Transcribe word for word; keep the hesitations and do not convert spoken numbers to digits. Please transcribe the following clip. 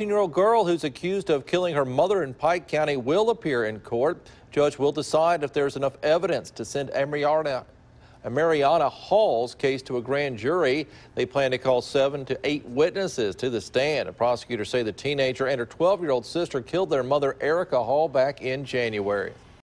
fourteen-year-old girl who's accused of killing her mother in Pike County will appear in court. Judge will decide if there's enough evidence to send Mariana, Mariana Hall's case to a grand jury. They plan to call seven to eight witnesses to the stand. The prosecutors say the teenager and her twelve-year-old sister killed their mother, Erica Hall, back in January.